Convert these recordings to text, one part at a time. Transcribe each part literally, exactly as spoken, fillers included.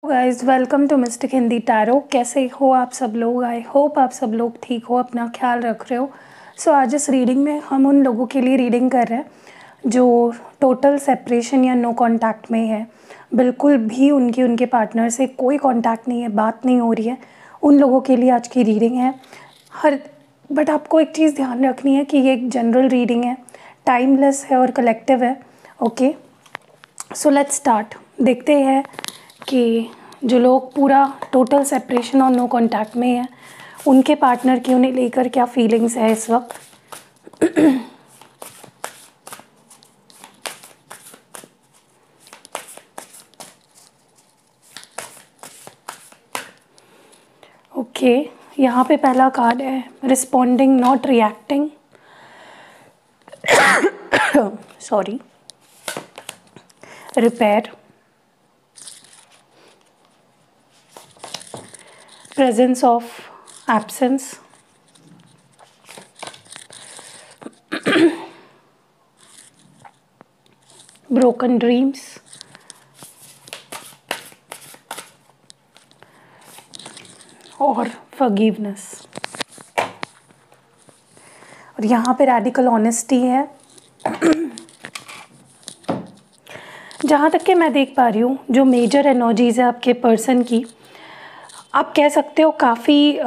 Guys, welcome to mystic Hindi tarot. कैसे हो आप सब लोग? आई होप आप सब लोग ठीक हो, अपना ख्याल रख रहे हो। सो so, आज इस रीडिंग में हम उन लोगों के लिए रीडिंग कर रहे हैं जो टोटल सेपरेशन या नो कांटेक्ट में है। बिल्कुल भी उनकी उनके पार्टनर से कोई कांटेक्ट नहीं है, बात नहीं हो रही है। उन लोगों के लिए आज की रीडिंग है। हर बट आपको एक चीज़ ध्यान रखनी है कि ये एक जनरल रीडिंग है, टाइमलेस है और कलेक्टिव है। Okay, so let's start. देखते हैं कि जो लोग पूरा टोटल सेपरेशन और नो कांटेक्ट में है, उनके पार्टनर की उन्हें लेकर क्या फीलिंग्स है इस वक्त। ओके okay, यहाँ पे पहला कार्ड है responding not reacting. Sorry, repair, presence of absence, broken dreams, और forgiveness। और यहाँ पे radical honesty है। जहाँ तक कि मैं देख पा रही हूँ, जो मेजर एनर्जीज है आपके पर्सन की, आप कह सकते हो काफ़ी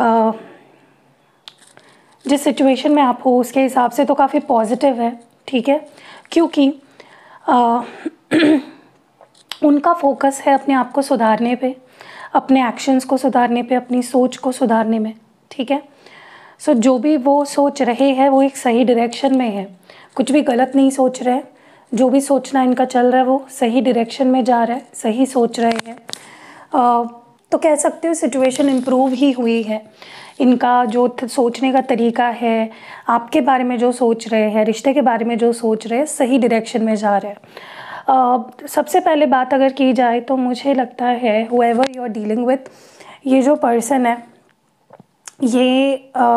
जिस सिचुएशन में आप हो उसके हिसाब से तो काफ़ी पॉजिटिव है, ठीक है। क्योंकि आ, उनका फोकस है अपने आप को सुधारने पे, अपने एक्शंस को सुधारने पे, अपनी सोच को सुधारने में, ठीक है। सो so, जो भी वो सोच रहे हैं वो एक सही डायरेक्शन में है, कुछ भी गलत नहीं सोच रहे हैं। जो भी सोचना इनका चल रहा है वो सही डायरेक्शन में जा रहा है, सही सोच रहे हैं। तो कह सकते हो सिचुएशन इम्प्रूव ही हुई है। इनका जो सोचने का तरीका है, आपके बारे में जो सोच रहे हैं, रिश्ते के बारे में जो सोच रहे हैं, सही डायरेक्शन में जा रहे हैं। uh, सबसे पहले बात अगर की जाए तो मुझे लगता है whoever you are dealing with, ये जो पर्सन है ये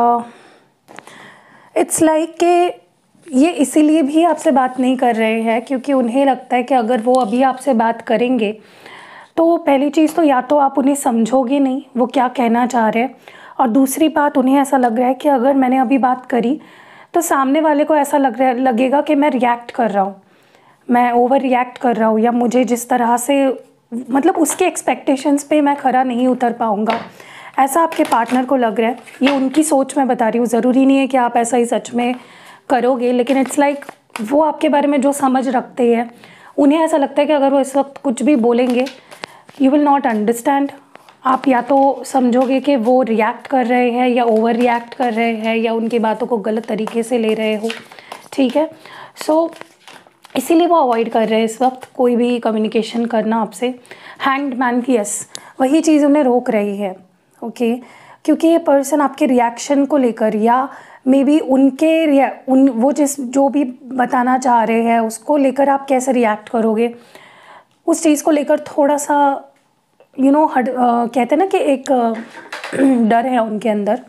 इट्स लाइक कि ये इसीलिए भी आपसे बात नहीं कर रहे हैं क्योंकि उन्हें लगता है कि अगर वो अभी आपसे बात करेंगे तो पहली चीज़ तो या तो आप उन्हें समझोगे नहीं वो क्या कहना चाह रहे हैं, और दूसरी बात उन्हें ऐसा लग रहा है कि अगर मैंने अभी बात करी तो सामने वाले को ऐसा लग रहा लगेगा कि मैं रिएक्ट कर रहा हूँ, मैं ओवर रिएक्ट कर रहा हूँ, या मुझे जिस तरह से मतलब उसके एक्सपेक्टेशंस पे मैं खरा नहीं उतर पाऊँगा, ऐसा आपके पार्टनर को लग रहा है। ये उनकी सोच मैं बता रही हूँ, ज़रूरी नहीं है कि आप ऐसा ही सच में करोगे, लेकिन इट्स लाइक वो आपके बारे में जो समझ रखते हैं उन्हें ऐसा लगता है कि अगर वो इस वक्त कुछ भी बोलेंगे यू विल नॉट अंडरस्टैंड। आप या तो समझोगे कि वो रिएक्ट कर रहे हैं या ओवर रिएक्ट कर रहे हैं या उनकी बातों को गलत तरीके से ले रहे हो, ठीक है। सो so, इसीलिए वो अवॉइड कर रहे हैं इस वक्त कोई भी कम्युनिकेशन करना आपसे। हैंग्ड मैन की यस वही चीज़ उन्हें रोक रही है, ओके okay? क्योंकि ये पर्सन आपके रिएक्शन को लेकर या मे बी उनके उन वो जिस जो भी बताना चाह रहे हैं उसको लेकर आप कैसे रिएक्ट करोगे, उस चीज़ को लेकर थोड़ा सा यू नो हट कहते हैं ना कि एक uh, डर है उनके अंदर।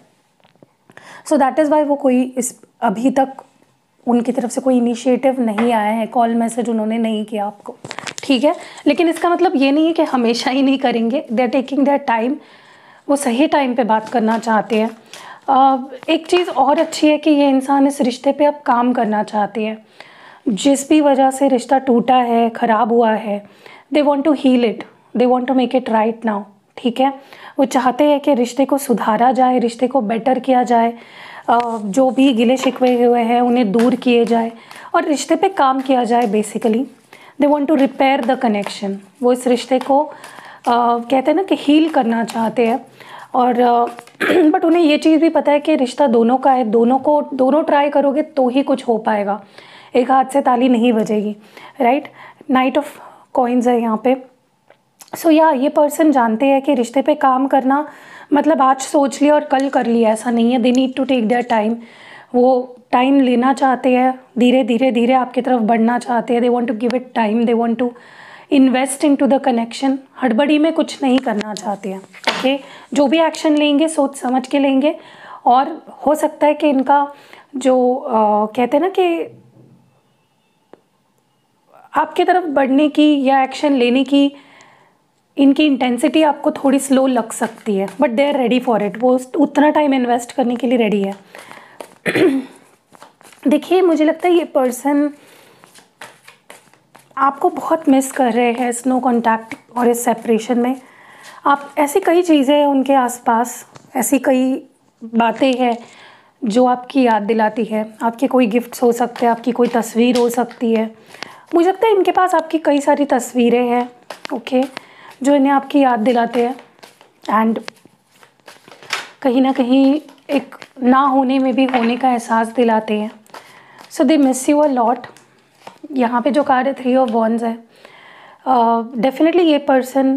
सो दैट इज़ वाई वो कोई इस अभी तक उनकी तरफ से कोई इनिशिएटिव नहीं आया है, कॉल मैसेज उन्होंने नहीं किया आपको, ठीक है। लेकिन इसका मतलब ये नहीं है कि हमेशा ही नहीं करेंगे, they are taking their time, वो सही टाइम पे बात करना चाहते हैं। uh, एक चीज़ और अच्छी है कि ये इंसान इस रिश्ते पे अब काम करना चाहते हैं। जिस भी वजह से रिश्ता टूटा है, ख़राब हुआ है, they want to heal it, they want to make it right now, ठीक है। वो चाहते हैं कि रिश्ते को सुधारा जाए, रिश्ते को बेटर किया जाए, जो भी गिले शिकवे हुए हैं उन्हें दूर किए जाए और रिश्ते पे काम किया जाए। Basically they want to repair the connection, वो इस रिश्ते को uh, कहते हैं ना कि हील करना चाहते हैं। और बट uh, उन्हें ये चीज़ भी पता है कि रिश्ता दोनों का है, दोनों को दोनों ट्राई करोगे तो ही कुछ हो पाएगा, एक हाथ से ताली नहीं बजेगी, राइट। नाइट ऑफ कॉइन्स है यहाँ पे। सो so, या yeah, ये पर्सन जानते हैं कि रिश्ते पे काम करना मतलब आज सोच लिया और कल कर लिया ऐसा नहीं है, they need to take their time. वो टाइम लेना चाहते हैं, धीरे धीरे धीरे आपकी तरफ बढ़ना चाहते हैं, they want to give it time, they want to invest into the connection. हड़बड़ी में कुछ नहीं करना चाहते हैं, ओके। जो भी एक्शन लेंगे सोच समझ के लेंगे, और हो सकता है कि इनका जो आ, कहते हैं ना कि आपकी तरफ बढ़ने की या एक्शन लेने की इनकी इंटेंसिटी आपको थोड़ी स्लो लग सकती है, but they are ready for it, वो उतना टाइम इन्वेस्ट करने के लिए रेडी है। देखिए, मुझे लगता है ये पर्सन आपको बहुत मिस कर रहे हैं इस नो कॉन्टैक्ट और इस सेपरेशन में। आप ऐसी कई चीज़ें हैं उनके आसपास, ऐसी कई बातें हैं जो आपकी याद दिलाती है। आपके कोई गिफ्ट्स हो सकते हैं, आपकी कोई तस्वीर हो सकती है। मुझे लगता है इनके पास आपकी कई सारी तस्वीरें हैं, ओके, जो इन्हें आपकी याद दिलाते हैं एंड कहीं ना कहीं एक ना होने में भी होने का एहसास दिलाते हैं। So they miss you a lot. यहाँ पे जो कार्ड है थ्री ऑफ वॉन्ड्स है, डेफिनेटली ये person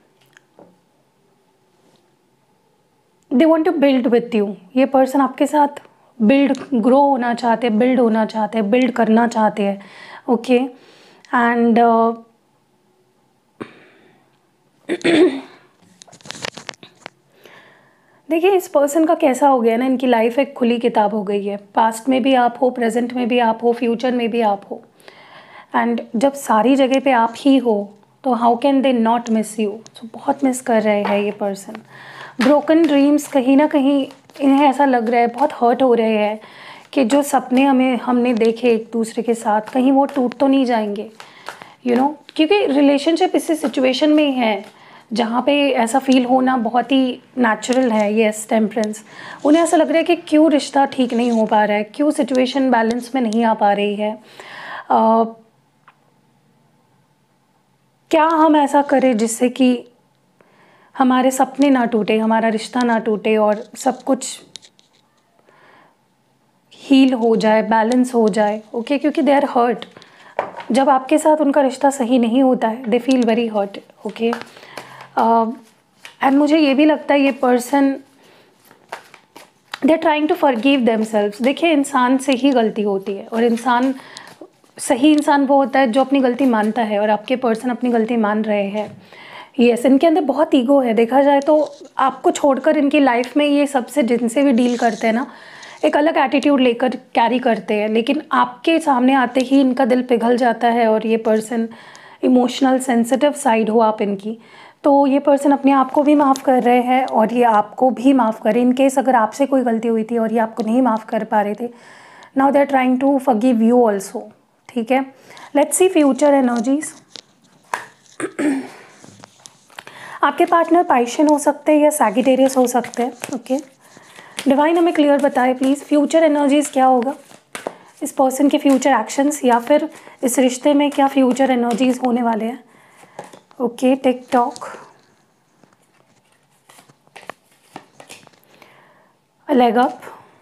they want to build with you. ये पर्सन आपके साथ बिल्ड ग्रो होना चाहते हैं, बिल्ड होना चाहते हैं, बिल्ड करना चाहते हैं, ओके। एंड देखिए, इस पर्सन का कैसा हो गया ना, इनकी लाइफ एक खुली किताब हो गई है। पास्ट में भी आप हो, प्रेजेंट में भी आप हो, फ्यूचर में भी आप हो। एंड जब सारी जगह पे आप ही हो तो how can they not miss you. So बहुत मिस कर रहे हैं ये पर्सन। ब्रोकन ड्रीम्स, कहीं ना कहीं इन्हें ऐसा लग रहा है, बहुत हर्ट हो रहे हैं कि जो सपने हमें हमने देखे एक दूसरे के साथ, कहीं वो टूट तो नहीं जाएंगे, यू you नो know? क्योंकि रिलेशनशिप इसी सिचुएशन में ही है जहाँ पे ऐसा फील होना बहुत ही नेचुरल है। Yes, temperance. उन्हें ऐसा लग रहा है कि क्यों रिश्ता ठीक नहीं हो पा रहा है, क्यों सिचुएशन बैलेंस में नहीं आ पा रही है, uh, क्या हम ऐसा करें जिससे कि हमारे सपने ना टूटे, हमारा रिश्ता ना टूटे और सब कुछ हील हो जाए, बैलेंस हो जाए, ओके okay? क्योंकि दे आर हर्ट। जब आपके साथ उनका रिश्ता सही नहीं होता है, they feel very hurt, okay. And मुझे ये भी लगता है ये person they are trying to forgive themselves. देखिए, इंसान से ही गलती होती है और इंसान, सही इंसान वो होता है जो अपनी गलती मानता है, और आपके पर्सन अपनी गलती मान रहे हैं। यस, इनके अंदर बहुत ईगो है। देखा जाए तो आपको छोड़कर इनकी लाइफ में ये सबसे जिनसे भी डील करते हैं ना, एक अलग एटीट्यूड लेकर कैरी करते हैं, लेकिन आपके सामने आते ही इनका दिल पिघल जाता है। और ये पर्सन इमोशनल सेंसिटिव साइड हो आप इनकी, तो ये पर्सन अपने आप को भी माफ़ कर रहे हैं और ये आपको भी माफ़ करें। इन केस अगर आपसे कोई गलती हुई थी और ये आपको नहीं माफ़ कर पा रहे थे, now they are trying to forgive you also, ठीक है। Let's see future energies. आपके पार्टनर पाइशियन हो सकते हैं या सैजिटेरियस हो सकते हैं, ओके। डिवाइन हमें क्लियर बताए प्लीज़, फ्यूचर एनर्जीज क्या होगा, इस पर्सन के फ्यूचर एक्शंस या फिर इस रिश्ते में क्या फ्यूचर एनर्जीज होने वाले हैं, okay. Tick tock, leg up,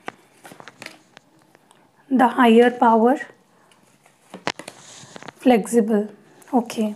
the higher power, flexible, okay.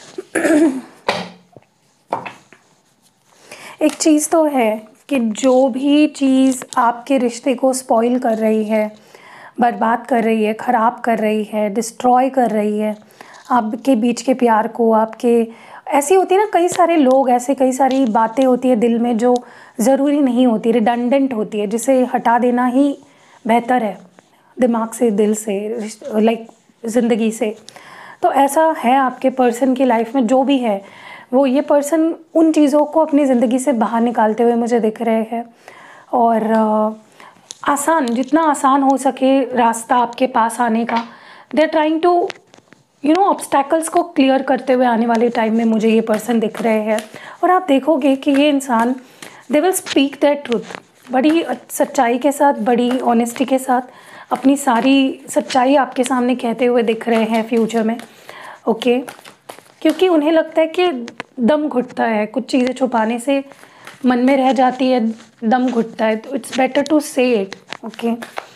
एक चीज़ तो है कि जो भी चीज़ आपके रिश्ते को स्पॉइल कर रही है, बर्बाद कर रही है, ख़राब कर रही है, डिस्ट्रॉय कर रही है आपके बीच के प्यार को, आपके, ऐसी होती है ना कई सारे लोग, ऐसे कई सारी बातें होती है दिल में जो ज़रूरी नहीं होती, रिडंडेंट होती है, जिसे हटा देना ही बेहतर है दिमाग से, दिल से, लाइक ज़िंदगी से। तो ऐसा है आपके पर्सन की लाइफ में, जो भी है वो, ये पर्सन उन चीज़ों को अपनी ज़िंदगी से बाहर निकालते हुए मुझे दिख रहे हैं। और आसान, जितना आसान हो सके रास्ता आपके पास आने का, they are trying to you know obstacles को क्लियर करते हुए आने वाले टाइम में मुझे ये पर्सन दिख रहे हैं। और आप देखोगे कि ये इंसान, they will speak that truth, बड़ी सच्चाई के साथ, बड़ी ऑनेस्टी के साथ अपनी सारी सच्चाई आपके सामने कहते हुए दिख रहे हैं फ्यूचर में, ओके। क्योंकि उन्हें लगता है कि दम घुटता है, कुछ चीज़ें छुपाने से मन में रह जाती है, दम घुटता है, तो it's better to say it, okay.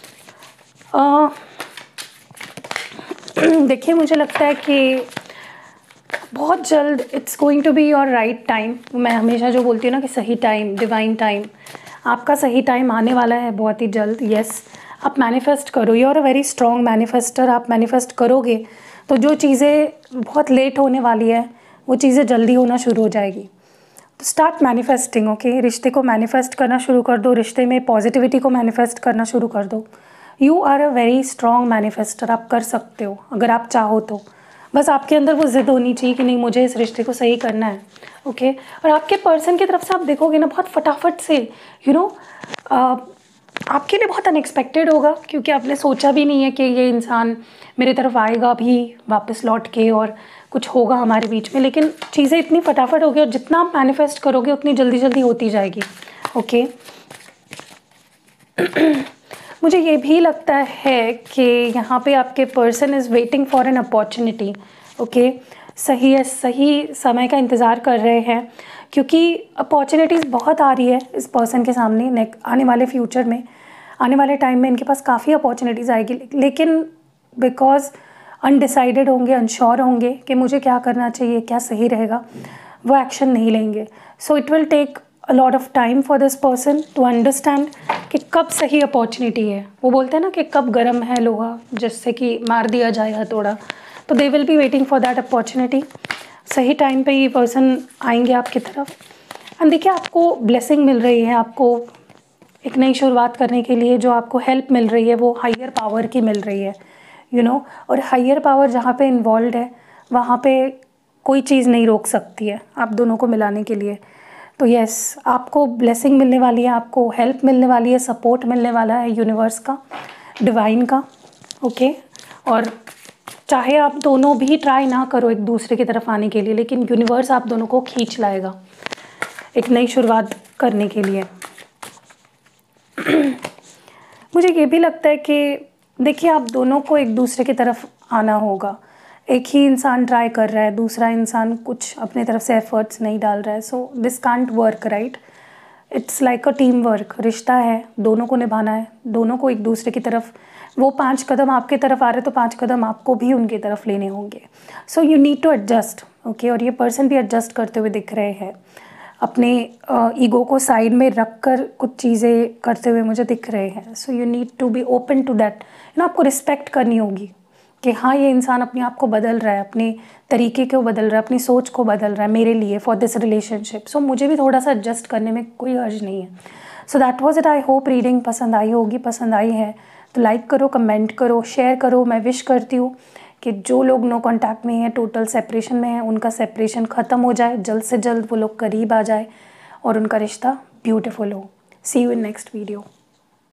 देखिए, मुझे लगता है कि बहुत जल्द it's going to be your right time. मैं हमेशा जो बोलती हूँ ना कि सही टाइम, डिवाइन टाइम, आपका सही टाइम आने वाला है बहुत ही जल्द। यस, आप मैनिफेस्ट करो, you are a very strong manifester. आप मैनिफेस्ट करोगे तो जो चीज़ें बहुत लेट होने वाली है वो चीज़ें जल्दी होना शुरू हो जाएगी। तो स्टार्ट मैनिफेस्टिंग, ओके। रिश्ते को मैनिफेस्ट करना शुरू कर दो, रिश्ते में पॉजिटिविटी को मैनिफेस्ट करना शुरू कर दो। You are a very strong manifester, आप कर सकते हो अगर आप चाहो तो। बस आपके अंदर वो ज़िद होनी चाहिए कि नहीं मुझे इस रिश्ते को सही करना है, ओके। और आपके पर्सन की तरफ से आप देखोगे ना बहुत फटाफट से यू नो आपके लिए बहुत अनएक्सपेक्टेड होगा, क्योंकि आपने सोचा भी नहीं है कि ये इंसान मेरी तरफ आएगा भी वापस लौट के और कुछ होगा हमारे बीच में, लेकिन चीज़ें इतनी फटाफट होगी और जितना आप मैनिफेस्ट करोगे उतनी जल्दी जल्दी होती जाएगी, ओके। मुझे ये भी लगता है कि यहाँ पे आपके person is waiting for an opportunity, okay. सही है, सही समय का इंतज़ार कर रहे हैं, क्योंकि अपॉर्चुनिटीज़ बहुत आ रही है इस पर्सन के सामने। नेक आने वाले फ्यूचर में, आने वाले टाइम में इनके पास काफ़ी अपॉर्चुनिटीज़ आएगी, लेकिन बिकॉज अनडिसाइडेड होंगे, अनश्योर होंगे कि मुझे क्या करना चाहिए, क्या सही रहेगा, वो एक्शन नहीं लेंगे। So it will take a lot of time for this person to understand कि कब सही अपॉर्चुनिटी है। वो बोलते हैं ना कि कब गर्म है लोहा, जिससे कि मार दिया जाए हथौड़ा, तो they will be waiting for that opportunity. सही टाइम पे ये पर्सन आएंगे आपकी तरफ। एंड देखिए, आपको ब्लेसिंग मिल रही है, आपको एक नई शुरुआत करने के लिए जो आपको हेल्प मिल रही है वो हायर पावर की मिल रही है, यू you नो know? और हायर पावर जहाँ पे इन्वॉल्व है वहाँ पे कोई चीज़ नहीं रोक सकती है आप दोनों को मिलाने के लिए। तो यस, आपको ब्लेसिंग मिलने वाली है, आपको हेल्प मिलने वाली है, सपोर्ट मिलने वाला है यूनिवर्स का, डिवाइन का, ओके। और चाहे आप दोनों भी ट्राई ना करो एक दूसरे की तरफ आने के लिए, लेकिन यूनिवर्स आप दोनों को खींच लाएगा एक नई शुरुआत करने के लिए। मुझे ये भी लगता है कि देखिए, आप दोनों को एक दूसरे की तरफ आना होगा। एक ही इंसान ट्राई कर रहा है, दूसरा इंसान कुछ अपने तरफ से एफर्ट्स नहीं डाल रहा है, so this can't work, right. It's like a team work, रिश्ता है, दोनों को निभाना है, दोनों को एक दूसरे की तरफ, वो पांच कदम आपकी तरफ आ रहे तो पांच कदम आपको भी उनकी तरफ लेने होंगे। So you need to adjust, okay. और ये पर्सन भी एडजस्ट करते हुए दिख रहे हैं, अपने ईगो को साइड में रख कर कुछ चीज़ें करते हुए मुझे दिख रहे हैं। So you need to be open to that, you know. आपको रिस्पेक्ट करनी होगी कि हाँ, ये इंसान अपने आप को बदल रहा है, अपने तरीके को बदल रहा है, अपनी सोच को बदल रहा है मेरे लिए, फॉर दिस रिलेशनशिप। सो मुझे भी थोड़ा सा एडजस्ट करने में कोई हर्ज नहीं है। So that was it. I hope reading पसंद आई होगी। पसंद आई है तो लाइक करो, कमेंट करो, शेयर करो। मैं विश करती हूँ कि जो लोग नो कॉन्टैक्ट में हैं, टोटल सेपरेशन में हैं, उनका सेपरेशन ख़त्म हो जाए, जल्द से जल्द वो लोग करीब आ जाए और उनका रिश्ता ब्यूटीफुल हो। See you in next video.